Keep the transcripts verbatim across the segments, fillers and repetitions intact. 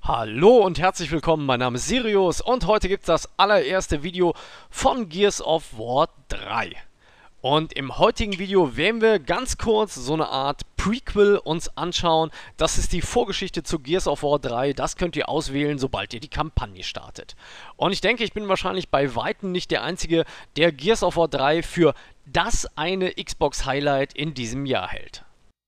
Hallo und herzlich willkommen, mein Name ist Sirius und heute gibt es das allererste Video von Gears of War drei. Und im heutigen Video werden wir ganz kurz so eine Art Prequel uns anschauen. Das ist die Vorgeschichte zu Gears of War drei, das könnt ihr auswählen, sobald ihr die Kampagne startet. Und ich denke, ich bin wahrscheinlich bei Weitem nicht der Einzige, der Gears of War drei für das eine Xbox-Highlight in diesem Jahr hält.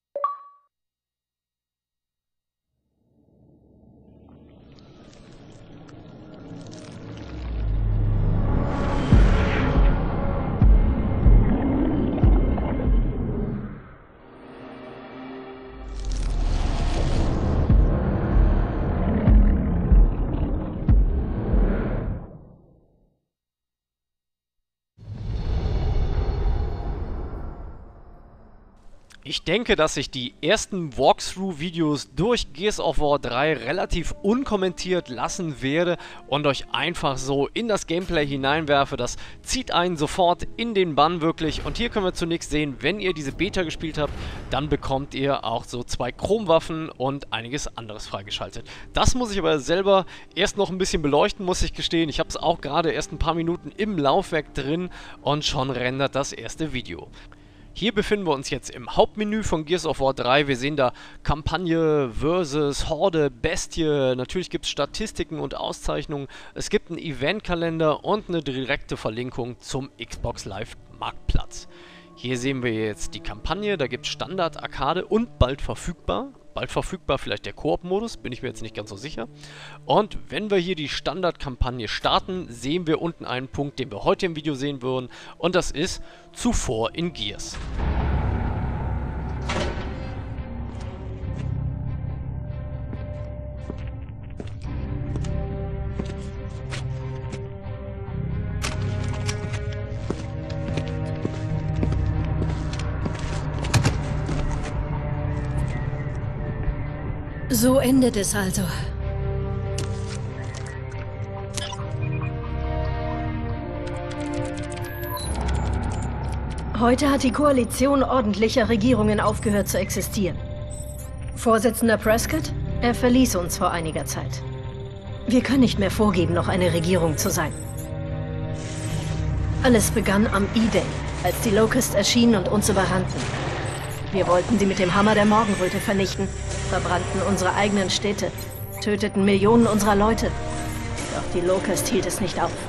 Ich denke, dass sich die ersten Walkthrough-Videos durch Gears of War drei relativ unkommentiert lassen werde und euch einfach so in das Gameplay hineinwerfe. Das zieht einen sofort in den Bann wirklich. Und hier können wir zunächst sehen, wenn ihr diese Beta gespielt habt, dann bekommt ihr auch so zwei Chromwaffen und einiges anderes freigeschaltet. Das muss ich aber selber erst noch ein bisschen beleuchten, muss ich gestehen. Ich habe es auch gerade erst ein paar Minuten im Laufwerk drin und schon rendert das erste Video. Hier befinden wir uns jetzt im Hauptmenü von Gears of War drei. Wir sehen da Kampagne versus Horde, Bestie. Natürlich gibt es Statistiken und Auszeichnungen. Es gibt einen Eventkalender und eine direkte Verlinkung zum Xbox Live Marktplatz. Hier sehen wir jetzt die Kampagne. Da gibt es Standard, Arcade und bald verfügbar. Bald verfügbar vielleicht der Koop-Modus, bin ich mir jetzt nicht ganz so sicher. Und wenn wir hier die Standardkampagne starten, sehen wir unten einen Punkt, den wir heute im Video sehen würden. Und das ist Zuvor in Gears. So endet es also. Heute hat die Koalition ordentlicher Regierungen aufgehört zu existieren. Vorsitzender Prescott? Er verließ uns vor einiger Zeit. Wir können nicht mehr vorgeben, noch eine Regierung zu sein. Alles begann am E-Day, als die Locusts erschienen und uns überrannten. Wir wollten sie mit dem Hammer der Morgenröte vernichten, verbrannten unsere eigenen Städte, töteten Millionen unserer Leute. Doch die Locust hielt es nicht auf.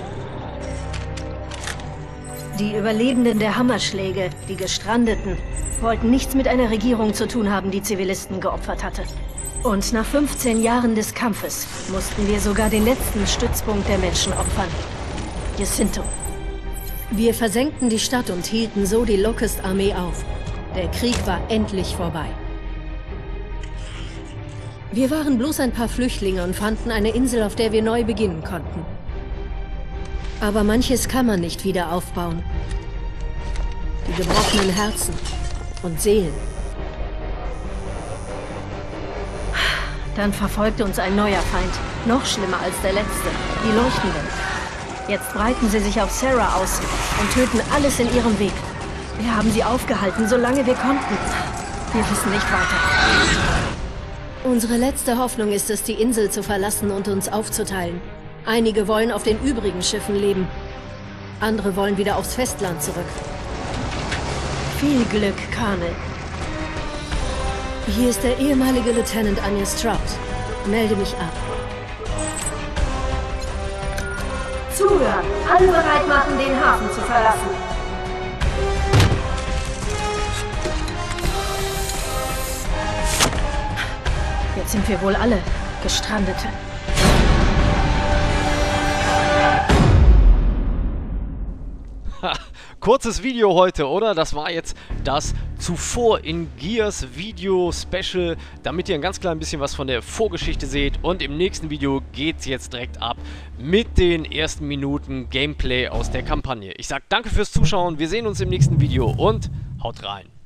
Die Überlebenden der Hammerschläge, die Gestrandeten, wollten nichts mit einer Regierung zu tun haben, die Zivilisten geopfert hatte. Und nach fünfzehn Jahren des Kampfes mussten wir sogar den letzten Stützpunkt der Menschen opfern. Jacinto. Wir versenkten die Stadt und hielten so die Locust-Armee auf. Der Krieg war endlich vorbei. Wir waren bloß ein paar Flüchtlinge und fanden eine Insel, auf der wir neu beginnen konnten. Aber manches kann man nicht wieder aufbauen. Die gebrochenen Herzen und Seelen. Dann verfolgte uns ein neuer Feind, noch schlimmer als der letzte, die Leuchtenden. Jetzt breiten sie sich auf Sarah aus und töten alles in ihrem Weg. Wir haben sie aufgehalten, solange wir konnten. Wir wissen nicht weiter. Unsere letzte Hoffnung ist es, die Insel zu verlassen und uns aufzuteilen. Einige wollen auf den übrigen Schiffen leben. Andere wollen wieder aufs Festland zurück. Viel Glück, Colonel. Hier ist der ehemalige Lieutenant Anya Stroud. Melde mich ab. Zuhören! Alle bereit machen, den Hafen zu verlassen. Jetzt sind wir wohl alle Gestrandete. Ha, kurzes Video heute, oder? Das war jetzt das Zuvor in Gears Video Special, damit ihr ein ganz klein bisschen was von der Vorgeschichte seht. Und im nächsten Video geht's jetzt direkt ab mit den ersten Minuten Gameplay aus der Kampagne. Ich sag danke fürs Zuschauen, wir sehen uns im nächsten Video und haut rein.